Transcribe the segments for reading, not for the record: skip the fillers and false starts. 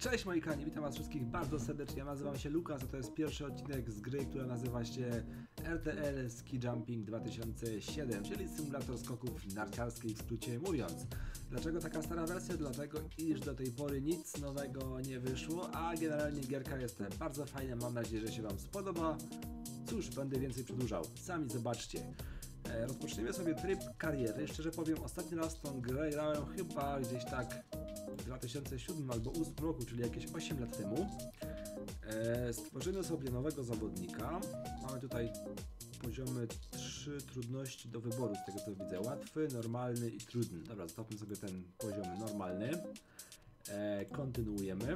Cześć moi kochani, witam was wszystkich bardzo serdecznie, ja nazywam się Lukas, a to jest pierwszy odcinek z gry, która nazywa się RTL Ski Jumping 2007, czyli symulator skoków narciarskich w skrócie mówiąc. Dlaczego taka stara wersja? Dlatego, iż do tej pory nic nowego nie wyszło, a generalnie gierka jest bardzo fajna, mam nadzieję, że się wam spodoba. Cóż, będę więcej przedłużał, sami zobaczcie. Rozpoczniemy sobie tryb kariery. Szczerze powiem, ostatni raz tą grę grałem chyba gdzieś tak w 2007 albo 2008 roku, czyli jakieś 8 lat temu. Stworzymy sobie nowego zawodnika. Mamy tutaj poziomy 3 trudności do wyboru, z tego co widzę. Łatwy, normalny i trudny. Dobra, zostawmy sobie ten poziom normalny. Kontynuujemy.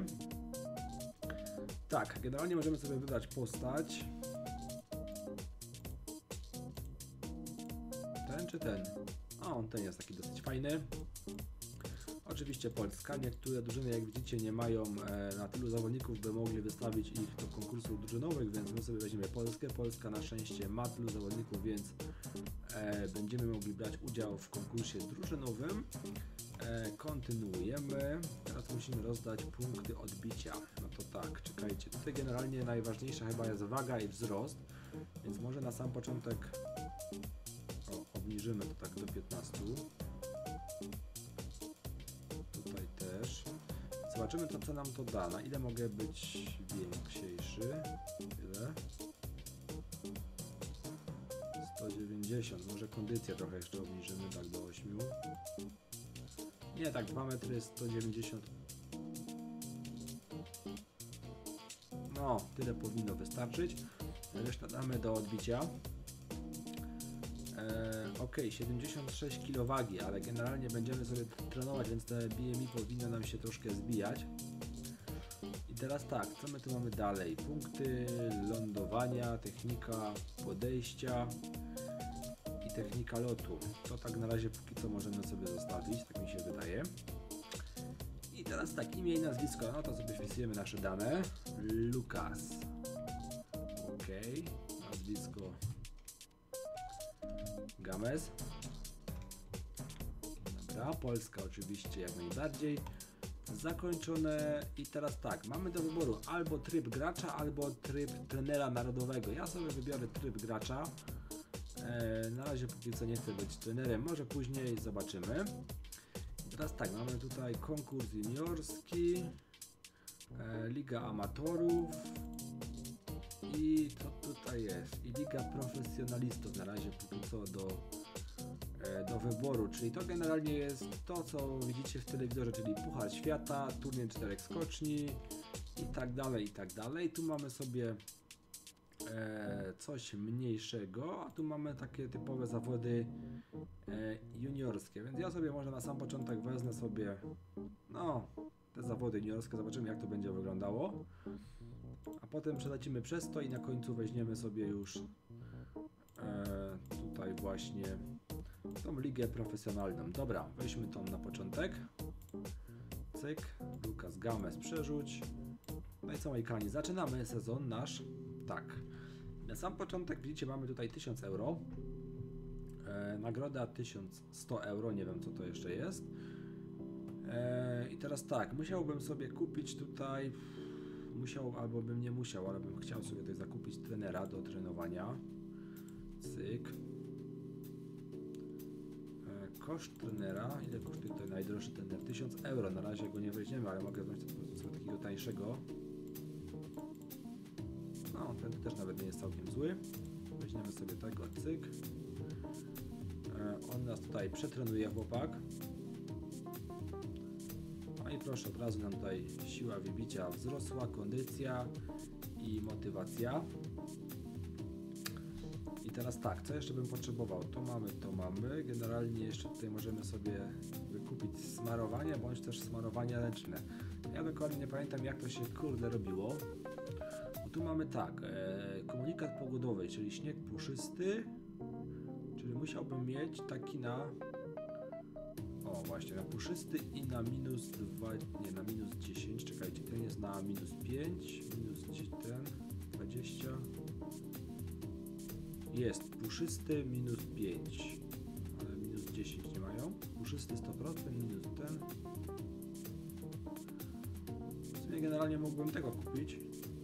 Tak, generalnie możemy sobie wybrać postać. Ten czy ten? A on ten jest taki dosyć fajny. Oczywiście Polska. Niektóre drużyny, jak widzicie, nie mają na tylu zawodników, by mogli wystawić ich do konkursów drużynowych, więc my sobie weźmiemy Polskę. Polska na szczęście ma tylu zawodników, więc będziemy mogli brać udział w konkursie drużynowym. Kontynuujemy. Teraz musimy rozdać punkty odbicia. No to tak, czekajcie. Tutaj generalnie najważniejsza chyba jest waga i wzrost, więc może na sam początek obniżymy to tak do 15. Tutaj też. Zobaczymy to, co nam to da. Na ile mogę być więksiejszy? Ile? 190. Może kondycję trochę jeszcze obniżymy, tak do 8. Nie, tak 2 metry 190. No, tyle powinno wystarczyć. Resztę damy do odbicia. Ok, 76 kg wagi, ale generalnie będziemy sobie trenować, więc te BMI powinno nam się troszkę zbijać. I teraz tak, co my tu mamy dalej? Punkty lądowania, technika podejścia i technika lotu. To tak na razie póki co możemy sobie zostawić, tak mi się wydaje. I teraz tak, imię i nazwisko, no to sobie wpisujemy nasze dane. Lukas. Ok, nazwisko Games. Dobra, Polska oczywiście jak najbardziej. Zakończone. I teraz tak, mamy do wyboru albo tryb gracza, albo tryb trenera narodowego. Ja sobie wybiorę tryb gracza. Na razie póki co nie chcę być trenerem, może później zobaczymy. I teraz tak, mamy tutaj konkurs juniorski, Liga Amatorów i co tutaj jest? I Liga Profesjonalistów na razie póki co do wyboru, czyli to generalnie jest to, co widzicie w telewizorze, czyli Puchar Świata, turniej 4 skoczni i tak dalej, i tak dalej. Tu mamy sobie coś mniejszego, a tu mamy takie typowe zawody juniorskie, więc ja sobie może na sam początek wezmę sobie no te zawody juniorskie, zobaczymy jak to będzie wyglądało, a potem przelecimy przez to i na końcu weźmiemy sobie już tutaj właśnie tą ligę profesjonalną. Dobra, weźmy tą na początek. Cyk, Lukas Games przerzuć. No i co moi kochani, zaczynamy sezon nasz. Tak, na sam początek widzicie, mamy tutaj 1000 euro. Nagroda 1100 euro, nie wiem co to jeszcze jest. I teraz tak, musiałbym sobie kupić tutaj, albo bym nie musiał, ale bym chciał sobie tutaj zakupić trenera do trenowania. Cyk. Koszt trenera, ile kosztuje tutaj najdroższy trener? 1000 euro, na razie go nie weźmiemy, ale mogę wziąć sobie takiego tańszego. No, ten też nawet nie jest całkiem zły. Weźmiemy sobie tego, cyk. On nas tutaj przetrenuje, chłopak. No i proszę, od razu nam tutaj siła wybicia wzrosła, kondycja i motywacja. I teraz tak, co jeszcze bym potrzebował? To mamy. Generalnie jeszcze tutaj możemy sobie wykupić smarowanie, bądź też smarowanie ręczne. Ja dokładnie nie pamiętam jak to się kurde robiło. Bo tu mamy tak, komunikat pogodowy, czyli śnieg puszysty, czyli musiałbym mieć taki na, o właśnie, na puszysty i na minus 2, nie, na minus 10, czekajcie, ten jest na minus 5, minus ten, 20, jest puszysty minus 5, ale minus 10 nie mają, puszysty 100%, minus ten. generalnie mógłbym tego kupić.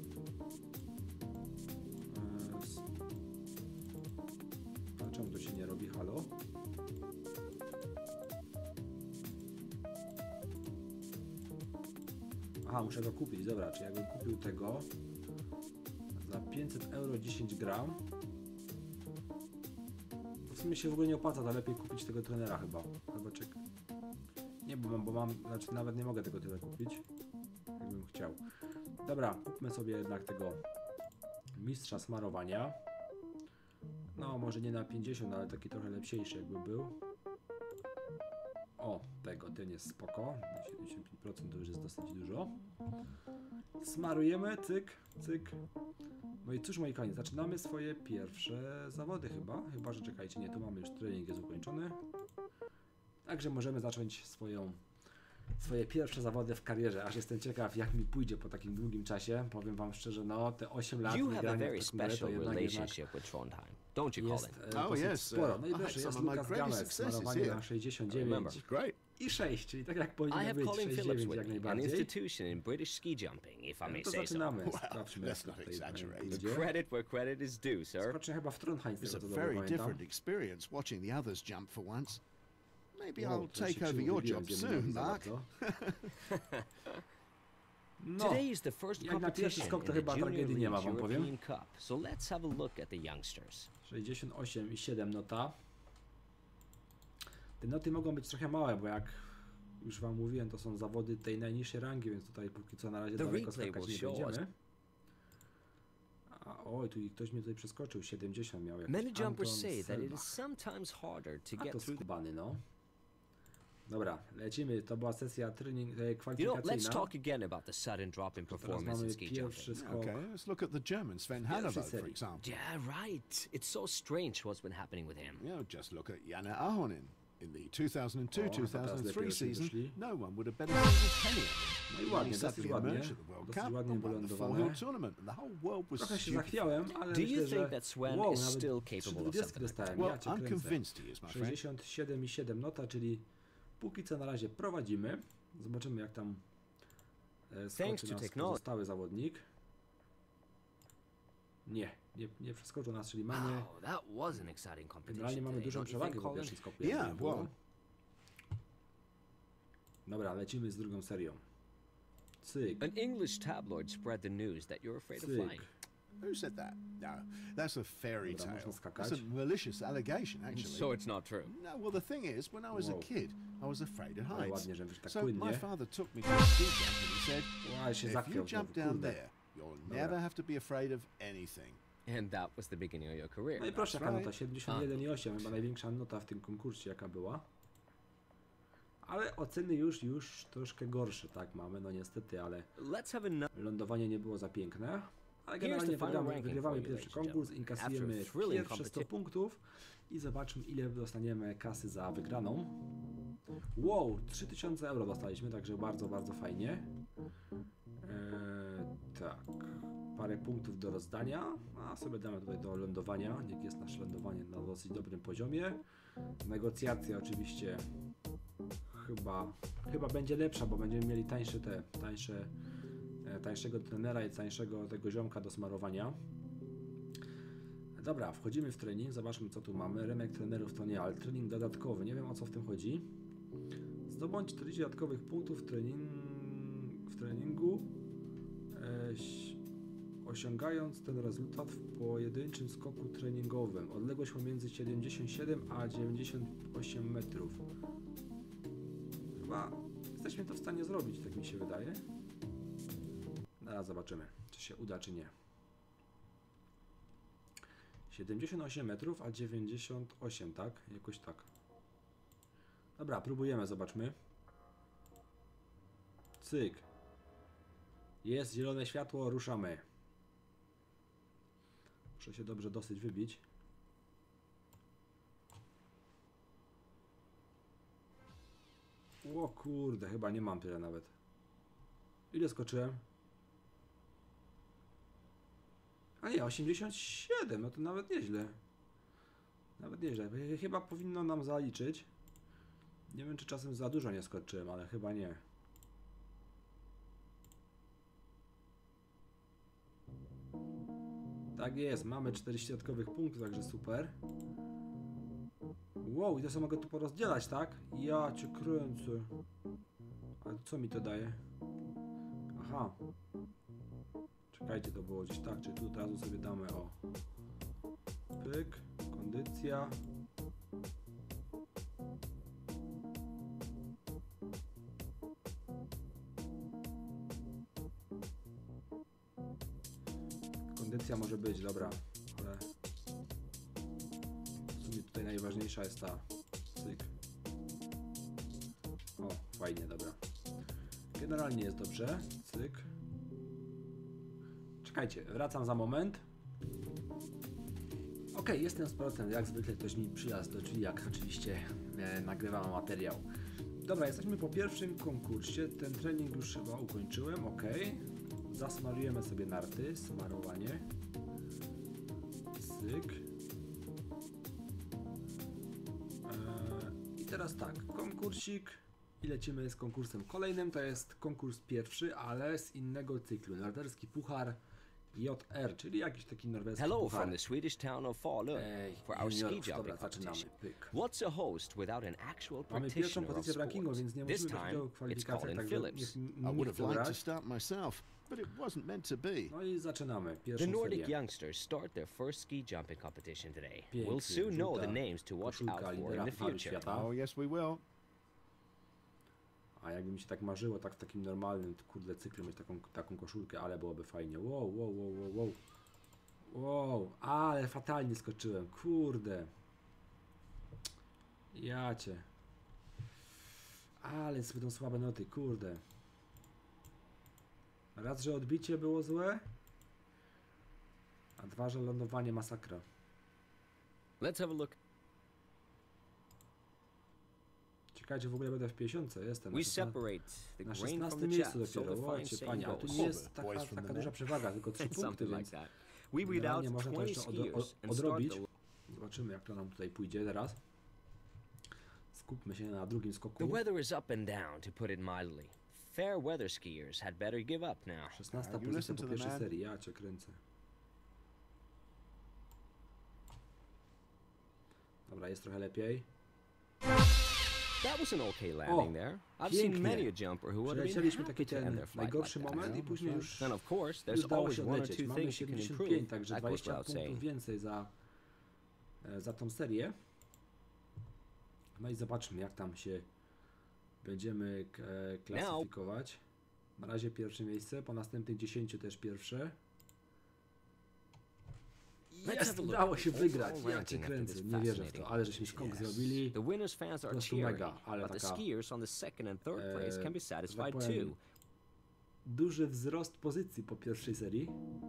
A czemu to się nie robi? Halo? Aha, muszę go kupić. Dobra, czy jakbym kupił tego za 500 euro 10 gram, to w sumie się w ogóle nie opłaca, to lepiej kupić tego trenera chyba. Chyba czek. Nie, bo mam, znaczy nawet nie mogę tego tyle kupić, jakbym chciał. Dobra, kupmy sobie jednak tego mistrza smarowania. No, może nie na 50, ale taki trochę lepsiejszy jakby był. O, ten jest spoko. 75% to już jest dosyć dużo. Smarujemy, cyk, cyk. No i cóż, moi kochani, zaczynamy swoje pierwsze zawody chyba. Chyba, że czekajcie, nie, tu mamy już trening, jest ukończony. Także możemy zacząć swoje pierwsze zawody w karierze. Aż jestem ciekaw, jak mi pójdzie po takim długim czasie. Powiem wam szczerze, no te 8 lat You have a grania very w takim grę to special jednak relationship with Trondheim, don't you, jest Colin? Oh, dosyć yes, sporo. No i I proszę, had jest some of my Lukas greatest Games, successes smarowanie here. na Remember. 69 Great. i 6, czyli tak jak I powinno have być, Colin Phillips 69 with jak me, an najbardziej. institution in British ski jumping, if I may To say so. zaczynamy. Wow, Sprawdźmy, let's jak not tutaj exaggerate. będzie. Credit where credit is due, sir. Skoczę chyba w Trondheim, z It's tego a co dobrze very pamiętam. different experience watching the others jump for once. Maybe Wow, I'll to się take over krzywo your wybiłem, job gdzie soon, nie za Mark. bardzo. No, Today is the first jak na pierwszy competition skok in to the chyba Junior tragedii nie ma, League wam powiem. European Cup, so let's have a look at the youngsters. 68,7 nota. Te noty mogą być trochę małe, bo jak już wam mówiłem, to są zawody tej najniższej rangi, więc tutaj póki co na razie The daleko replay skakać will nie show us. będziemy. A, oj, tu ktoś mnie tutaj przeskoczył, 70 miał jakiś Many Anton jumpers say that it is Selbach. sometimes harder to A get to through. skubany, no. Dobra, lecimy, to była sesja trening, You know, let's kwalifikacyjna. talk again about the sudden drop in Teraz performance mamy in ski pierwszy jumping. skok. Okay, let's look at the German Sven Pierwszej Hannawald, for serii. example. Yeah, right. It's so strange what's been happening with him. You know, just look at Janne Ahonen. In the O, teraz lepiej 2002-2003 już season, wyszli. no one would have bet a single penny. No i He ładnie, suddenly dosyć ładnie. emerged at the World Dosyć Cup ładnie and won the wylądowane. four-hill tournament, and the whole world was Trochę się stupid. zachwiałem, ale Do you myślę, think że that Sven wow, is nawet still capable of 320 something like dostałem, Well, ja cię I'm kręcę. convinced he is, my friend. 67,7 nota, czyli póki co na razie prowadzimy. Zobaczymy jak tam Thanks skoczy to nas technology. pozostały zawodnik. Nie przeskoczył nas, czyli mamy, Wow, that was an exciting competition. generalnie mamy today, dużą don't you przewagę think, po Colin? pierwszym skoku. Yeah, jakby było. well. Dobra, lecimy z drugą serią. Cyk, An English tabloid spread the news that you're afraid of cyk. flying. Who said that? No, that's a fairy Dobra, tale. można skakać. That's a malicious allegation, actually. So it's not true. No, well, the thing is, when I was Wow. a kid, I was afraid of Ale heights. ładnie, że wyszło tak So my płynnie. father took me to a ski jump and he said, Ła, się if zachwiał you znowu, jump down kurde. there, you'll never have to be afraid of anything. And that was the beginning of your career. No i proszę, jaka right. nota, 71,8, chyba największa nota w tym konkursie jaka była. Ale oceny już troszkę gorsze, tak mamy, no niestety, ale Let's have a lądowanie nie było za piękne. Ale Here's generalnie the final ranking wygrywamy for you, pierwszy ladies and konkurs, gentlemen. inkasujemy After a thrilling pierwsze 100 competition- punktów i zobaczmy ile dostaniemy kasy za wygraną. Wow, 3000 euro dostaliśmy, także bardzo, bardzo fajnie. Tak, parę punktów do rozdania, a sobie damy tutaj do lądowania, niech jest nasze lądowanie na dosyć dobrym poziomie. Negocjacja oczywiście chyba będzie lepsza, bo będziemy mieli tańszego trenera i tańszego tego ziomka do smarowania. Dobra, wchodzimy w trening, zobaczmy co tu mamy. Rynek trenerów to nie, ale trening dodatkowy, nie wiem o co w tym chodzi. Zdobądź 40 dodatkowych punktów w treningu, osiągając ten rezultat w pojedynczym skoku treningowym. Odległość pomiędzy 77 a 98 metrów. Chyba jesteśmy to w stanie zrobić, tak mi się wydaje. Zaraz zobaczymy, czy się uda, czy nie. 78 metrów, a 98, tak? Jakoś tak. Dobra, próbujemy, zobaczmy. Cyk. Jest zielone światło, ruszamy. Muszę się dobrze dosyć wybić. O kurde, chyba nie mam tyle nawet. Ile skoczyłem? A nie, 87, no to nawet nieźle. Nawet nieźle. Chyba powinno nam zaliczyć. Nie wiem, czy czasem za dużo nie skoczyłem, ale chyba nie. Tak jest, mamy 40 dodatkowych punktów, także super. Wow, i to sobie mogę tu porozdzielać, tak? Ja cię kręcę. Ale co mi to daje? Aha. Czekajcie, to było gdzieś tak, czy tu od razu sobie damy, o. Pyk, kondycja. Kondycja może być, dobra, ale w sumie tutaj najważniejsza jest ta cyk. O, fajnie, dobra. Generalnie jest dobrze, cyk. Czekajcie, wracam za moment. Ok, jestem z powrotem, jak zwykle ktoś mi przylazł do drzwi, jak oczywiście nagrywam materiał. Dobra, jesteśmy po pierwszym konkursie, ten trening już chyba ukończyłem, ok. Zasmarujemy sobie narty, smarowanie. Cyk. I teraz tak, konkursik i lecimy z konkursem kolejnym, to jest konkurs pierwszy, ale z innego cyklu, norweski puchar JR, czyli jakiś taki norweski Hello puchar. from the Swedish town of Falun for our ski Juniorów. Dobra, jumping zaczynamy, competition. pyk. What's a host without an actual Mamy pierwszą practitioner of pozycję w rankingu, sport? więc nie This musimy time, do it's kwalifikacji, Colin także Phillips. I would nikt have liked to wybrać. start myself, but it wasn't meant to be. No i zaczynamy, The pierwszą Nordic serię. youngsters start their first ski jumping competition today. Pięknie, We'll soon know the żółta names to watch koszulka out for lidera in the pucharu future. świata. Oh, yes, we will. A jakby mi się tak marzyło, tak w takim normalnym, kurde, cyklu mieć taką koszulkę, ale byłoby fajnie. Wow, wow, wow, wow, wow. Wow, ale fatalnie skoczyłem, kurde. Jacie. Ale będą słabe noty, kurde. Raz, że odbicie było złe, a dwa, że lądowanie masakra. Let's have a look. Czekajcie, w ogóle będę w 50, jestem. We na 16 separate the na grain 16 from the miejscu chaff, so dopiero, the fine ojcie saying panie, a tu goes. nie jest Boys taka, from the taka duża net. przewaga, tylko 3 punkty, Something like więc that. We weed out generalnie można to 20 jeszcze skiers and odrobić. start Zobaczymy, jak to nam tutaj pójdzie teraz. Skupmy się na drugim the skoku. weather is up and down, to put it mildly. Fair weather skiers had better give up now. 16 You pozycja listen po to the pierwszej man. serii, ja cię kręcę. Dobra, jest trochę lepiej. That was an okay landing there. I've seen pięknie. many a jumper who would have been Przelecieliśmy happy taki to end ten their flight najgorszy like that. moment i później już And of course, już there's dało always się one or odlecieć. two Mamy things you can 75, improve. także That goes 20 without punktów saying. więcej za tą serię. No i zobaczmy, jak tam się będziemy klasyfikować. Na razie pierwsze miejsce, po następnych 10 też pierwsze. Let's Jest, have a look udało się at the wygrać. overall Ja cię ranking after kręcę, this nie wierzę w fascinating to, ale żeśmy skok Yes. zrobili. The winners' fans are prostu cheering, mega, ale but the taka, skiers on the second and third place can be że tak satisfied powiem, too. duży wzrost pozycji po pierwszej serii.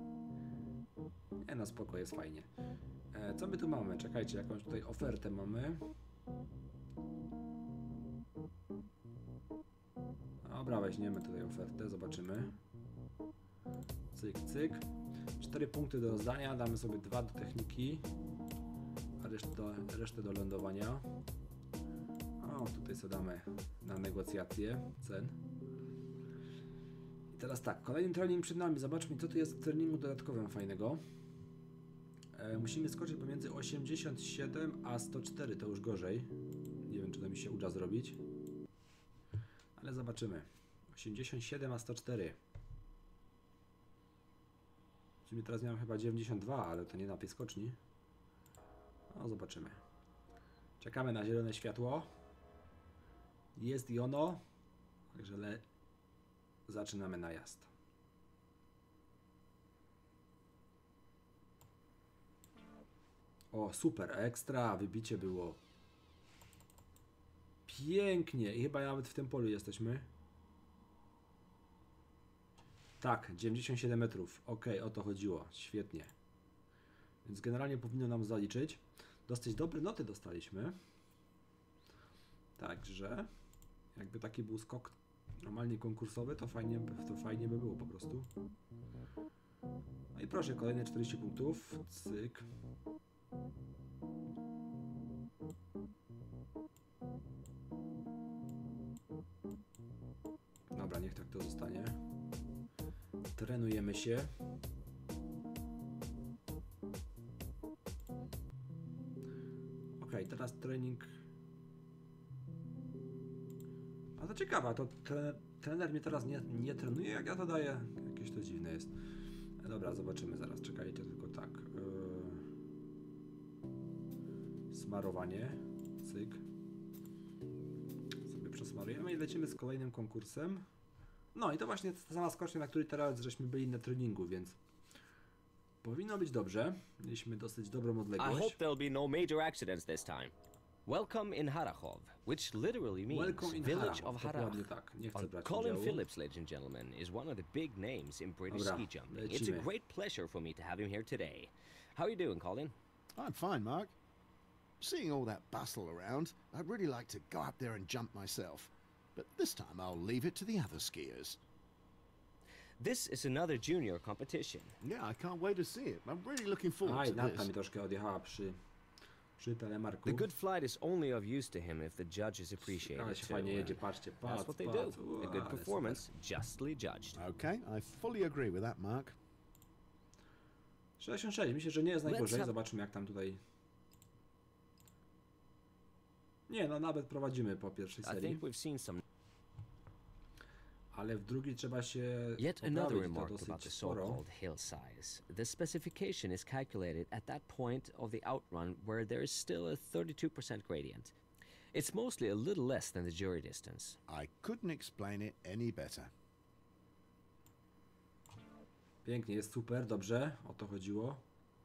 No spoko, jest fajnie. Co my tu mamy? Czekajcie, jakąś tutaj ofertę mamy. Dobra, weźmiemy tutaj ofertę, zobaczymy. Cyk, cyk. 4 punkty do rozdania, damy sobie 2 do techniki, a resztę do lądowania. O, tutaj sobie damy na negocjacje cen. I teraz tak, kolejny trening przed nami. Zobaczmy, co tu jest w treningu dodatkowym fajnego. Musimy skoczyć pomiędzy 87 a 104, to już gorzej. Nie wiem, czy to mi się uda zrobić. Ale zobaczymy. 87 a 104. W sumie teraz miałem chyba 92, ale to nie na tej skoczni. No, zobaczymy. Czekamy na zielone światło. Jest i ono. Także zaczynamy najazd. O, super, ekstra, wybicie było. Pięknie i chyba nawet w tym polu jesteśmy. Tak, 97 metrów. Ok, o to chodziło. Świetnie. Więc generalnie powinno nam zaliczyć. Dosyć dobre noty dostaliśmy. Także jakby taki był skok normalnie konkursowy, to fajnie by było po prostu. No i proszę, kolejne 40 punktów. Cyk. Dobra, niech tak to zostanie. Trenujemy się. Last training. A to ciekawe, a to trener mnie teraz nie trenuje, jak ja to daję? Jakieś to dziwne jest. Dobra, zobaczymy zaraz, czekajcie tylko tak. Smarowanie, cyk. Sobie przesmarujemy i lecimy z kolejnym konkursem. No i to właśnie ta sama skocznia, na której teraz żeśmy byli na treningu, więc powinno być dobrze. Mieliśmy dosyć dobrą I odległość. hope there'll be no major accidents this time. Welcome in Harachov, which literally means Welcome in village Harachov, of Harach. dokładnie tak. Nie chcę brać Colin udziału. Phillips, ladies and gentlemen, is one of the big names in British Dobra, ski jumping. It's lecimy. a great pleasure for me to have him here today. How are you doing, Colin? I'm fine, Mark. Seeing all that bustle around, I'd really like to go up there and jump myself. But this time I'll leave it to the other skiers. This is another junior competition. Yeah, I can't wait to see it. I'm really looking forward Aj, to Natka this. mi troszkę odjechała przy telemarku. The good flight is only of use to him if the judges appreciate Ale it się too. fajnie jedzie, and patrzcie, That's patrz, what they patrz. do. Ua, A good ale performance, justly judged. Okay, I fully agree with that, Mark. 66, myślę, że nie jest najgorzej. have- Zobaczmy jak tam tutaj... Nie, no nawet prowadzimy po pierwszej I serii. think we've seen some. Ale w drugiej trzeba się Yet another poprawić, to remark about dosyć the sporo. so-called hill size. The specification is calculated at that point of the outrun where there is still a 32% gradient. It's mostly a little less than the jury distance. I couldn't explain it any better. Pięknie, jest super, dobrze, o to chodziło.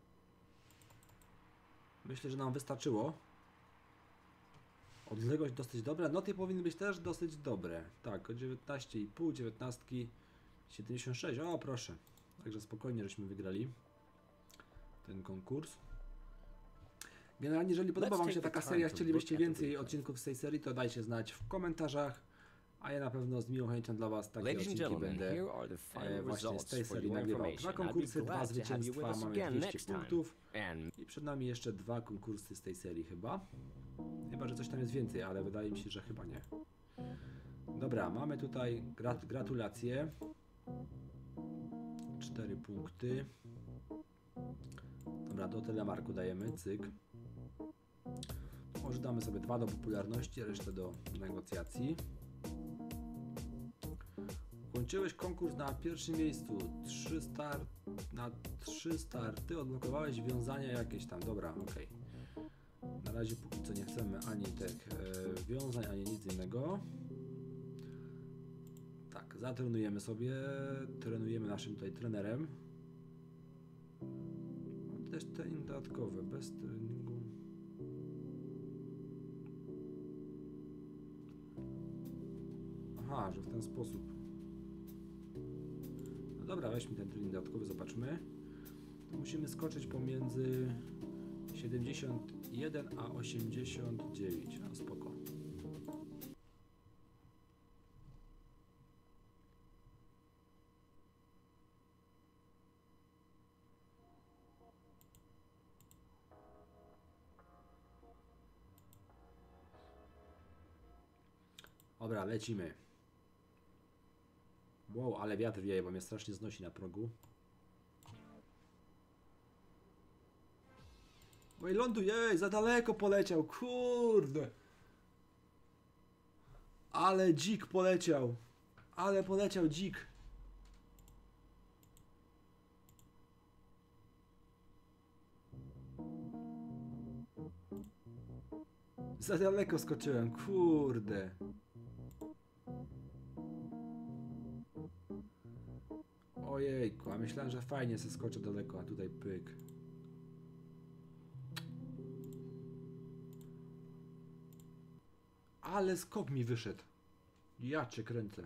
Myślę, że nam wystarczyło. Odległość dosyć dobra, noty powinny być też dosyć dobre. Tak, o 19,5, 19, 76, o proszę. Także spokojnie żeśmy wygrali ten konkurs. Generalnie, jeżeli podoba Wam się taka seria, chcielibyście więcej odcinków z tej serii, to dajcie znać w komentarzach. A ja na pewno z miłą chęcią dla Was takie Ladies and odcinki gentlemen, będę here are the final właśnie z results tej for serii your nagrywał. information. 2 I'd be konkursy, 2 glad to have you with zwycięstwa, us mamy again 200 next time. punktów. And I przed nami jeszcze 2 konkursy z tej serii chyba. Chyba, że coś tam jest więcej, ale wydaje mi się, że chyba nie. Dobra, mamy tutaj gratulacje. 4 punkty. Dobra, do telemarku dajemy, cyk. Może damy sobie 2 do popularności, a resztę do negocjacji. Ukończyłeś konkurs na pierwszym miejscu. 3 starty, odblokowałeś wiązania jakieś tam. Dobra, okej. Na razie póki co nie chcemy ani tych wiązań, ani nic innego. Tak, zatrenujemy sobie. Trenujemy naszym tutaj trenerem. Mam też trening dodatkowy, bez treningu. Aha, że w ten sposób. No dobra, weźmy ten trening dodatkowy, zobaczmy. To musimy skoczyć pomiędzy 71 a 89. No spoko. Dobra, lecimy. Wow, ale wiatr wieje, bo mnie strasznie znosi na progu. Oj, ląduje, za daleko poleciał, kurde. Ale dzik poleciał. Ale poleciał dzik. Za daleko skoczyłem, kurde. Ojejku, a myślałem, że fajnie se skoczę daleko, a tutaj pyk. Ale skok mi wyszedł. Ja cię kręcę.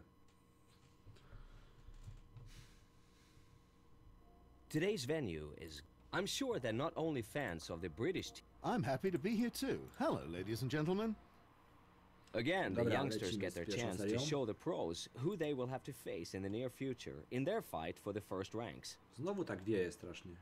today's venue is. I'm sure that not only fans of the British team. I'm happy to be here too. Hello, ladies and gentlemen. Again, the Dobra, youngsters lecimy get z their pierwszą chance to serią. show the pros who they will have to face in the near future in their fight for the first ranks. Znowu tak wieje strasznie.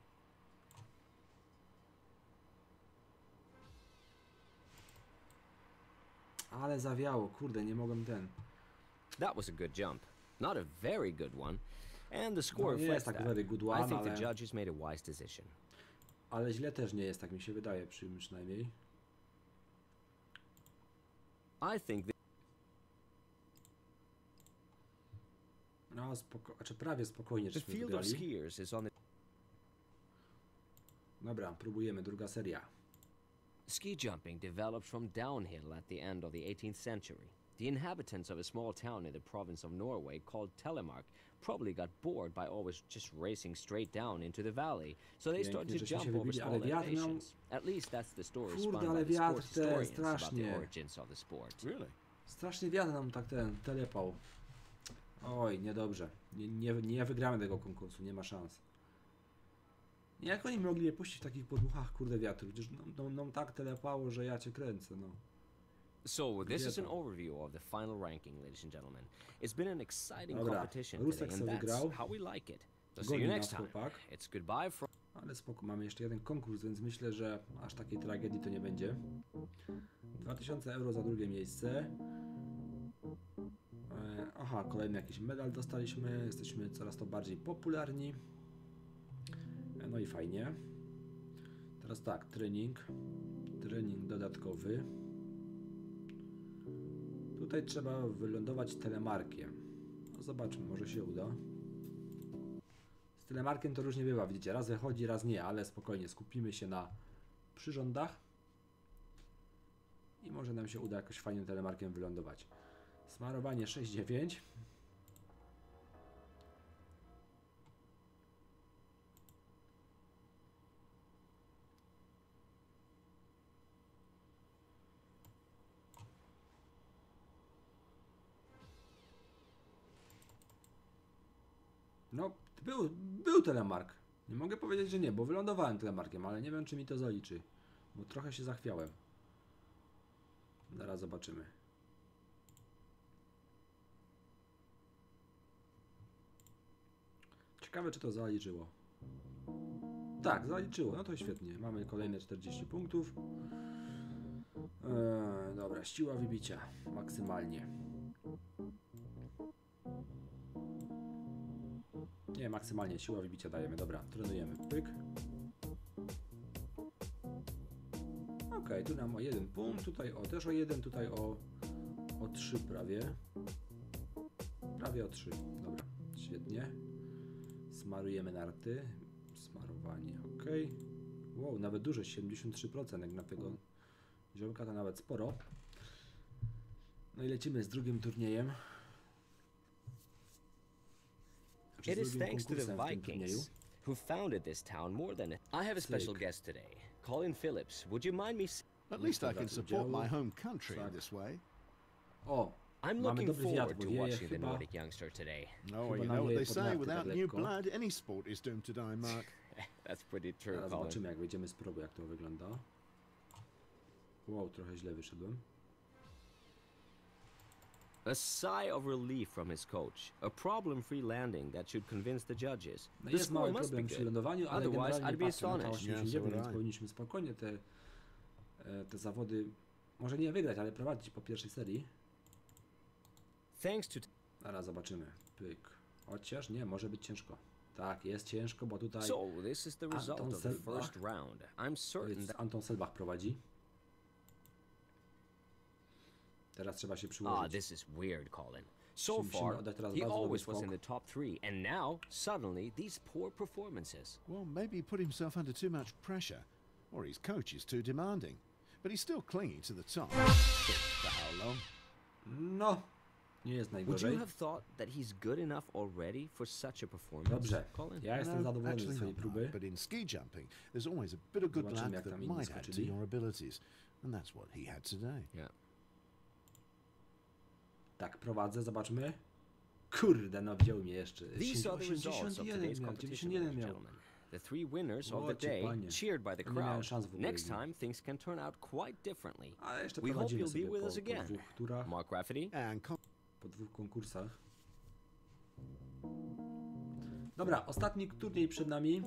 Ale zawiało, kurde, nie mogłem ten. That was a good jump. Not a very good one, and the score No, nie reflects jest tak that. very good I one, think the ale, judges made a wise decision. ale źle też nie jest, tak mi się wydaje, przynajmniej. I think No, znaczy prawie spokojnie, the żeśmy field of wygrali. skiers is on the Dobra, próbujemy, druga seria. ski jumping developed from downhill at the end of the 18th century. The inhabitants of a small town in the province of Norway called Telemark probably got bored by always just racing straight down into the valley, so they started Pięknie, to żeśmy się jump over wybili, small ale wiatr miał... elevations. At least that's the story Kurde, spun ale by the wiatr sport te historians about the strasznie. origins of the sport. Really? Strasznie wiatr nam tak ten telepał. Oj, niedobrze. Nie wygramy tego konkursu, nie ma szans. Jak oni mogli je puścić w takich podmuchach, kurde, wiatru? Przecież nam tak telepało, że ja cię kręcę, no. So, this is an Kobieta. overview of the final ranking, ladies and gentlemen. It's been an exciting Dobra, competition Rusek today, sobie and wygrał. that's how we like it. So, see Goni you nas next time. chłopak. It's goodbye from... Ale spoko, mamy jeszcze jeden konkurs, więc myślę, że aż takiej tragedii to nie będzie. 2000 euro za drugie miejsce. Aha, kolejny jakiś medal dostaliśmy. Jesteśmy coraz to bardziej popularni. No i fajnie. Teraz tak, trening. Trening dodatkowy. Tutaj trzeba wylądować telemarkiem. No zobaczmy, może się uda. Z telemarkiem to różnie bywa, widzicie, raz wychodzi, raz nie, ale spokojnie, skupimy się na przyrządach i może nam się uda jakoś fajnym telemarkiem wylądować. Smarowanie 6,9. No, był telemark. Nie mogę powiedzieć, że nie, bo wylądowałem telemarkiem, ale nie wiem, czy mi to zaliczy. Bo trochę się zachwiałem. Zaraz zobaczymy. Ciekawe, czy to zaliczyło. Tak, zaliczyło. No to świetnie. Mamy kolejne 40 punktów. Dobra, siła wybicia. Maksymalnie. Nie, maksymalnie siła wybicia dajemy. Dobra, trenujemy. Pyk. Ok, tu nam o 1 punkt, tutaj o też o 1, tutaj o 3 prawie. Prawie o 3. Dobra, świetnie. Smarujemy narty. Smarowanie, ok. Wow, nawet duże, 73%, jak na tego ziomka to nawet sporo. No i lecimy z drugim turniejem. It is thanks to the Vikings who founded this town more than... I have a special Sick. guest today, Colin Phillips. Would you mind me... At least I Dobra, can tu support działo. my home country Tak. in this way. O, I'm mamy looking dobry wiatr, forward bo to wieje watching the chyba. Nordic youngster today. No, Chyba you know what nawieje they pod say, narty without tak new lekko. blood, any sport is doomed to die, Mark. That's pretty true, Zaraz Colin. zobaczymy, jak wyjdziemy z progu, jak to wygląda. Wow, trochę źle wyszedłem. A sigh of relief from his coach. A problem-free landing that should convince the judges. No The jest score mały must be problem przy good. lądowaniu, ale Otherwise, generalnie I'd be patrzę na to astonished. 89, Yeah, więc so powinniśmy spokojnie te zawody, może nie wygrać, ale prowadzić po pierwszej serii. Thanks to... Zaraz zobaczymy. Pyk. Chociaż nie, może być ciężko. Tak, jest ciężko, bo tutaj So, this is the result Anton of the Selbach. first round. I'm certain that... Anton Selbach prowadzi. Teraz trzeba się Ah, przyłożyć. this is weird, Colin. So Musimy far, oddać teraz he bardzo dobry always was skok. in the top 3, and now, suddenly, these poor performances. Well, maybe he put himself under too much pressure, or his coach is too demanding. But he's still clinging to the top. But for how long? No, nie jest Would najgorzej. you have thought that he's good enough already for such a performance, Dobrze, Colin? ja jestem zadowolony ze actually swojej not, próby. Mark, but in ski jumping, there's always a bit of good Zobaczymy, luck jak that tam inni might add to skoczyli. your abilities. And that's what he had today. Yeah. Tak, prowadzę, zobaczmy. Kurde, no wziął mnie jeszcze. These are the results of 81 today's miał, competition, 91 ladies and miał. gentlemen. The three winners of O, the day, panie. cheered by the Nie miałem crowd. szans w ogóle Next z nim. time, things can turn out quite differently. Ale jeszcze We hope prowadzimy you'll be sobie with po us again. dwóch turach, Mark Rafferty? And po dwóch konkursach. Dobra, ostatni turniej przed nami.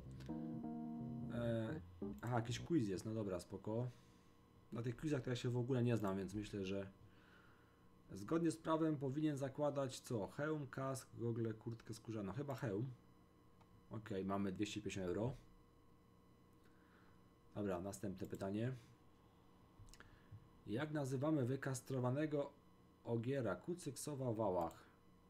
Aha, jakiś quiz jest, no dobra, spoko. Na tych quizach to ja się w ogóle nie znam, więc myślę, że zgodnie z prawem powinien zakładać co? Hełm, kask, gogle, kurtkę skórzaną. Chyba hełm. Ok, mamy 250 euro. Dobra, następne pytanie. Jak nazywamy wykastrowanego ogiera? Kucyk, sowa, wałach.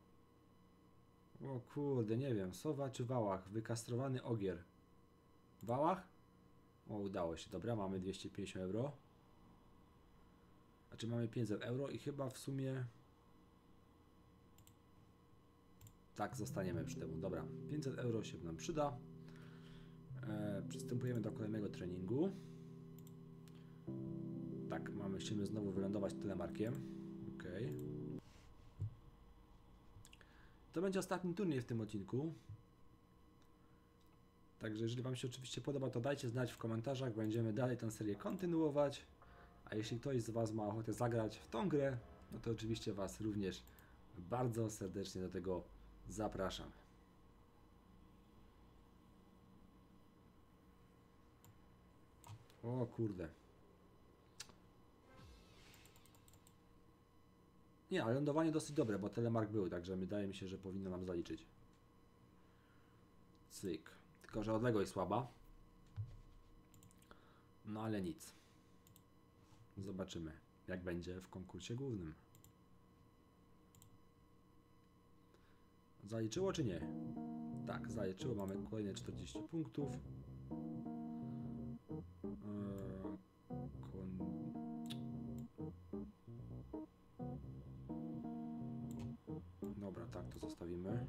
O kurde, nie wiem. Sowa czy wałach? Wykastrowany ogier. Wałach? O, udało się. Dobra, mamy 250 euro. Znaczy mamy 500 euro i chyba w sumie... Tak, zostaniemy przy temu. Dobra, 500 euro się nam przyda. Przystępujemy do kolejnego treningu. Tak, musimy znowu wylądować telemarkiem. Ok. To będzie ostatni turniej w tym odcinku. Także jeżeli Wam się oczywiście podoba, to dajcie znać w komentarzach. Będziemy dalej tę serię kontynuować. A jeśli ktoś z Was ma ochotę zagrać w tą grę, no to oczywiście Was również bardzo serdecznie do tego zapraszam. O kurde. Nie, ale lądowanie dosyć dobre, bo telemark był, także wydaje mi się, że powinno nam zaliczyć. Cyk. Tylko że odległość słaba. No ale nic. Zobaczymy, jak będzie w konkursie głównym. Zaliczyło czy nie? Tak, zaliczyło. Mamy kolejne 40 punktów. Dobra, tak to zostawimy.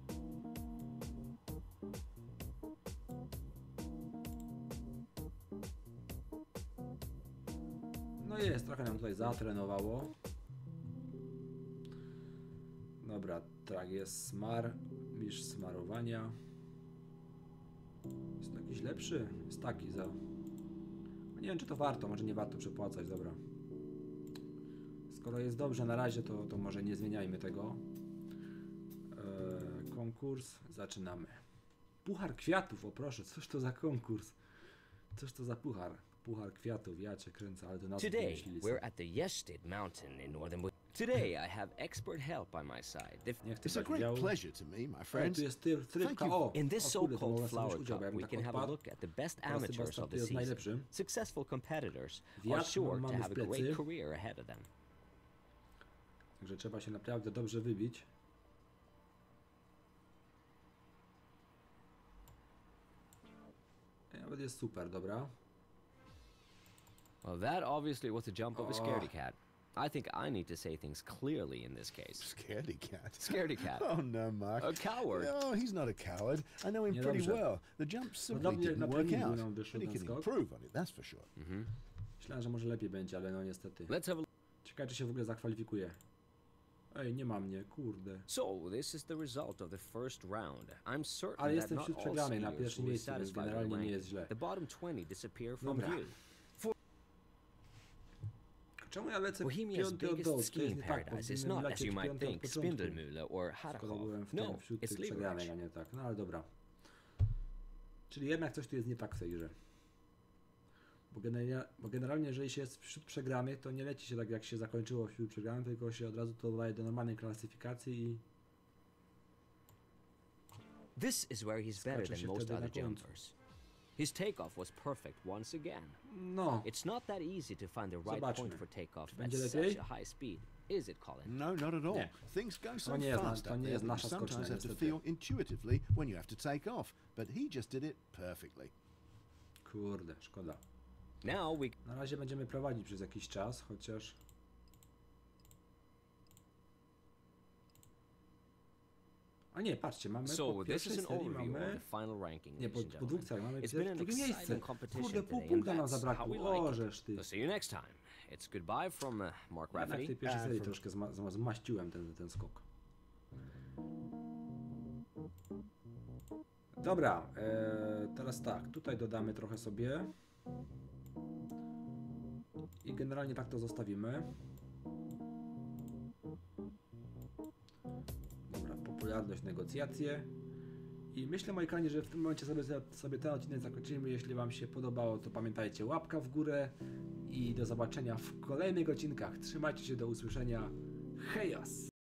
No jest, trochę nam tutaj zatrenowało. Dobra, tak jest smar, mistrz smarowania. Jest to jakiś lepszy? Jest taki za... Nie wiem, czy to warto, może nie warto przepłacać, dobra. Skoro jest dobrze na razie, to może nie zmieniajmy tego. Konkurs, zaczynamy. Puchar kwiatów, o proszę, cóż to za konkurs? Cóż to za puchar? Puchar kwiatów, ja cię kręcę, ale to na co Today, wymyślili we're at the Yested Mountain in northern Today, I have expert help by my side. Niech ty It's a tak great działa. pleasure to me, my O, friends. tu jest Thank trybka, you. o! In this O kurde, to so-called mogę sobie flower udział, bo cup, jakbym we tak can have a odpadł. look at the best Teraz chyba amateurs of startuje the jest season. najlepszy. Successful competitors are Wiatr sure to mamy have w a plecy. great career ahead of them. Także trzeba się naprawdę dobrze wybić. Nawet jest super, dobra. Well, that obviously was the jump of a Oh. scaredy cat. I think I need to say things clearly in this case. Scaredy cat. Scaredy cat. Oh no, Mark. A coward. No, he's not a coward. I know him Nie pretty dobrze. well. The jump simply Podobnie jak na didn't work treningu out. nam wyszło But he ten can skok. improve on it, that's for sure. Myślałem, że może lepiej będzie, ale no niestety. Let's have a Ciekawe, czy się w ogóle zakwalifikuje. Ej, nie ma mnie, kurde. So, this is the result of the first round. I'm certain Ale that jestem not wśród all przegranych na skiers pierwszym will be miejscu, więc satisfied with generalnie the nie ranking. jest źle. The bottom 20 disappear from Dobra. view. Czemu ja lecę Bohemia's piąty od dołu? biggest To jest skiing nie tak, paradise is powinienem not, as you lecieć might piąty od think, początku. Spindelmühle or Skoro Harkov. byłem No, wśród it's tych przegranych, a Leverage. nie tak. No ale dobra. Czyli jednak coś tu jest nie tak w tej grze. Bo generalnie, jeżeli się jest wśród przegranych, to nie leci się tak jak się zakończyło wśród przegranych, tylko się od razu to daje do normalnej klasyfikacji i This is where he's better Skoczy than się most wtedy na other końcu. jumpers. His takeoff was perfect once again. no. It's not that easy to find the right Zobaczmy. point for takeoff Czy at będzie such lepiej? a high speed. Is it, Colin? No, not at all. Nie. Things go so nie jest fast to up nie there jest that you nasza skocznia, sometimes have to niestety. feel intuitively when you have to take off. But he just did it perfectly. Kurde, szkoda. Now we Na razie będziemy prowadzić przez jakiś czas, chociaż... A nie, patrzcie, mamy So po this pierwszej is an serii overview of mamy... the final ranking, Nie, ladies and po dwóch gentlemen. seriach mamy It's been an drugie miejsce. exciting competition Kurde, pół today, and punkta nam that's how zabrakło. we like O, it. żeż ty. So see you next time. It's goodbye from Mark Jednak w Rafferty. tej pierwszej serii from- troszkę zmaściłem ten skok. Dobra, teraz tak, tutaj dodamy trochę sobie. I generalnie tak to zostawimy. Dobra, popularność, negocjacje. I myślę, moi kochani, że w tym momencie sobie ten odcinek zakończymy. Jeśli Wam się podobało, to pamiętajcie, łapka w górę i do zobaczenia w kolejnych odcinkach. Trzymajcie się, do usłyszenia. Hejos!